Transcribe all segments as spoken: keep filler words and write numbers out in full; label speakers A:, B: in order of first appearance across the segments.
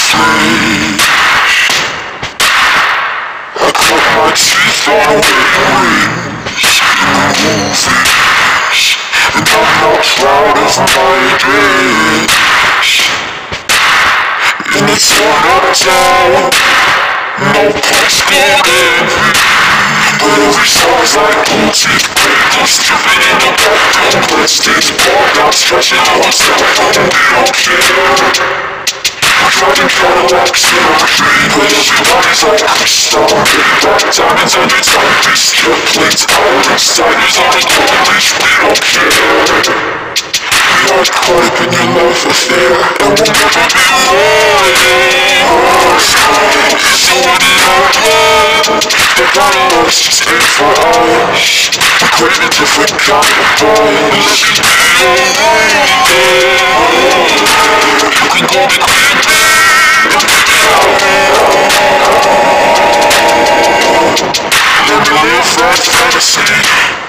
A: flee. I cut my teeth on wings in movies, and I'm not proud of my days. In a torn up town, no postcode envy, but every song's like blue teeth papers, dripping in the background. Let's stage bored out, stretching out myself, I don't care. I tried in Cadillacs and everything, but everybody's like crystal. Black diamonds on your timepiece, strip plates, islands, tigers on a gold leash, we don't care. We are caught up in your love affair, and we'll never be loyal. It's the one in our blood, the battle us just ain't for us. We crave a different kind of buzz. Let me be your lady. You can call me creepy, but baby let me live that fantasy.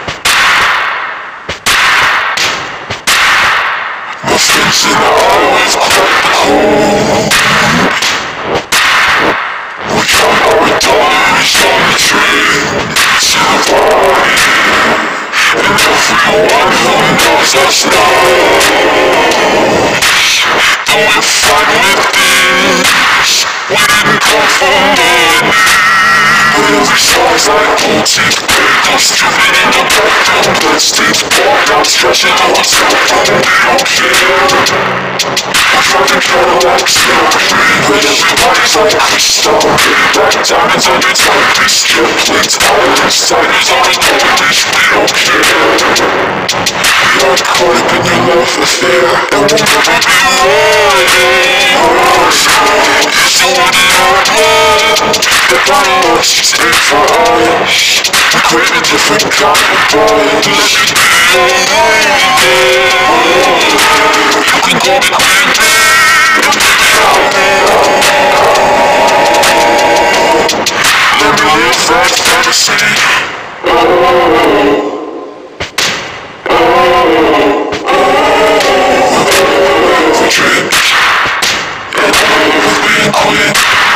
A: My friends and I always crack the code. We count our dollars on the train to the party, and everyone who knows us knows that we're fine with this. We didn't come for money, but every song's like blue teeth papers, dripping in the background. Let's stage bored out, stretching out myself, and we don't care. I tried in Cadillacs and everything, but everybody's like crystal. Black diamonds on your timepiece, strip plates, islands, tigers on a gold leash, we don't care. We are caught up in your love affair, and we'll never be loyal. It's the one in our blood, the battle us just ain't for us. We crave a different kind of buzz. Let me be your lady. You can call me creepy, but baby let me live that fantasy. Oh, oh, oh, oh. We drink and over being quit.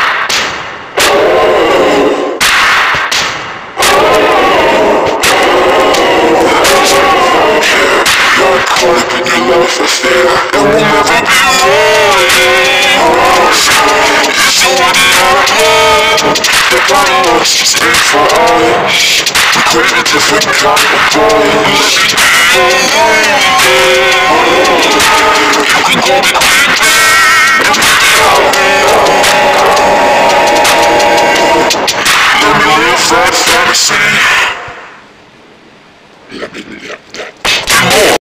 A: Caught up in your love affair, and we'll never be loyal. It's the one in our blood, the battle us just ain't for us. We crave a different kind of buzz. Let me be your lady. You can call me creepy, but